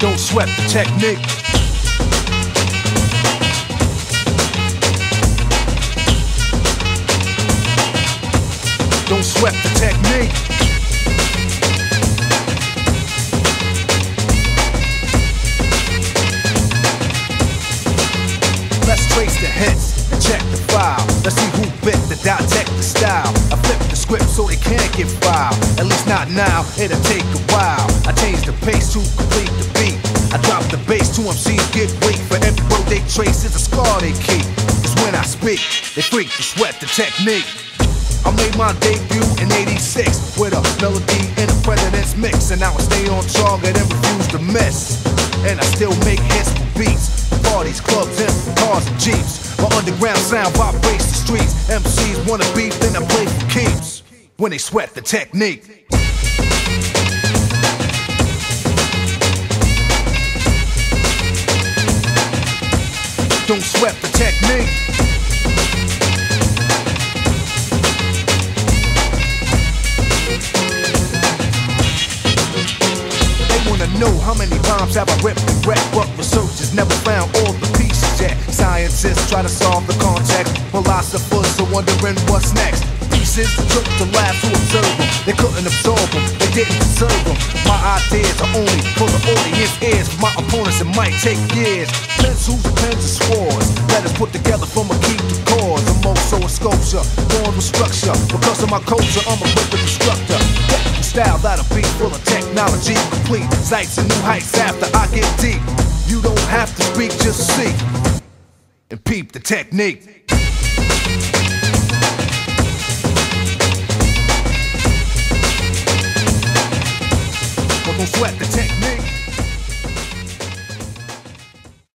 Don't sweat the technique. Don't sweat the technique. Let's trace the hits and check the file. Let's see who bit the dissect the style. I flip the script so they can't get filed. At least not now, it'll take a while. I change the pace to complete the beat. I drop the bass to MCs get weak. For every word they trace is a scar they keep. Cause when I speak, they freak to sweat the technique. I made my debut in '86 with a melody in a president's mix. And now I stay on target and refuse to miss. And I still make hits for beats, parties, clubs, and cars and jeeps. My underground sound vibrates the streets. MCs wanna beef, then I play for keeps. When they sweat the technique. Don't sweat the technique. Know how many rhymes have I ripped and wrecked, but researchers never found all the pieces yet. Scientists try to solve the context, philosophers are wondering what's next. Pieces took to laugh to observe them. They couldn't absorb them, they didn't deserve them. My ideas are only for the audience ears. For my opponents it might take years. Pencils and pens and swords, letters put together from a key to chords. I'm also a sculpture, born with structure. Because of my culture, I'm a rhythm instructor. Style that'll be full of technology, complete sights and new heights after I get deep. You don't have to speak, just see and peep the technique. But don't sweat the technique.